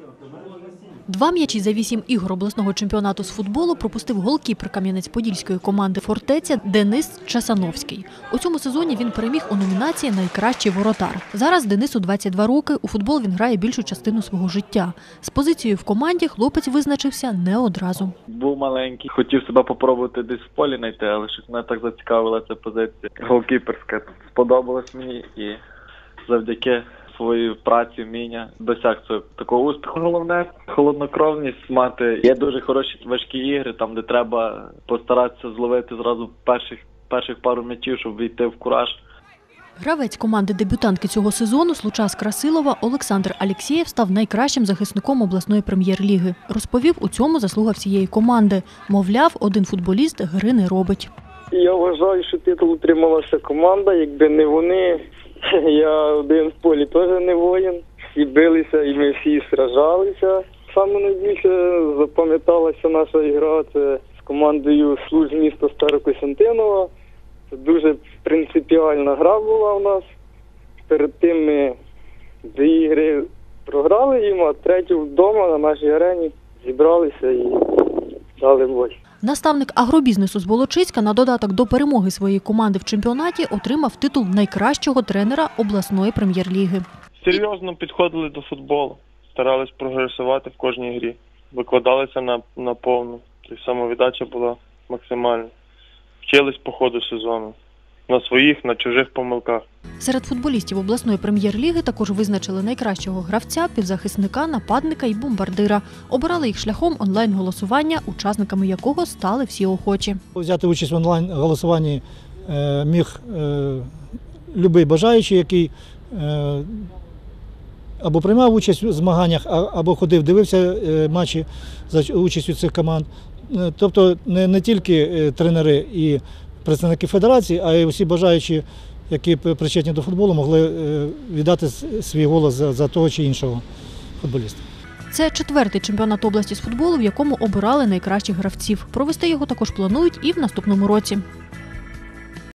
2 м'ячі за 8 ігор обласного чемпіонату з футболу пропустив голкіпер Кам'янець-Подільської команди «Фортеця» Денис Часановський. У цьому сезоні він переміг у номінації «Найкращий воротар». Зараз Денису 22 роки, у футбол він грає більшу частину свого життя. З позицією в команді хлопець визначився не одразу. Був маленький, хотів себе попробувати десь в полі знайти, але щось мене так зацікавила ця позиція голкіперська. Сподобалось мені і завдяки своїй праці, вміння досяг цього такого успіху. Головне – холоднокровність мати. Є дуже хороші важкі ігри, там де треба постаратися зловити зразу перших пару м'ячів, щоб війти в кураж. Гравець команди-дебютантки цього сезону Случас Красилова Олександр Алєксєєв став найкращим захисником обласної прем'єр-ліги. Розповів, у цьому заслуга всієї команди. Мовляв, один футболіст гри не робить. Я вважаю, що титул утрималася команда. Якби не вони, я один в полі теж не воїн. Всі билися і ми всі сражалися. Саме найбільше запам'яталася наша гра – це з командою «Случ» міста Старокостянтинова. Це дуже принципіальна гра була у нас. Перед тим ми 2 ігри програли їм, а 3-ю вдома на нашій арені зібралися і дали бой. Наставник агробізнесу з Волочиська на додаток до перемоги своєї команди в чемпіонаті отримав титул найкращого тренера обласної прем'єр-ліги. Серйозно підходили до футболу, старались прогресувати в кожній грі, викладалися на повну, самовіддача була максимальна. Вчились по ходу сезону. На своїх, на чужих помилках. Серед футболістів обласної прем'єр-ліги також визначили найкращого гравця, півзахисника, нападника і бомбардира. Обирали їх шляхом онлайн-голосування, учасниками якого стали всі охочі. Взяти участь в онлайн-голосуванні міг будь-який бажаючий, який або приймав участь у змаганнях, або ходив, дивився матчі за участю цих команд. Тобто не тільки тренери і представники федерації, а й усі бажаючі, які причетні до футболу, могли віддати свій голос за того чи іншого футболіста. Це 4-й чемпіонат області з футболу, в якому обирали найкращих гравців. Провести його також планують і в наступному році.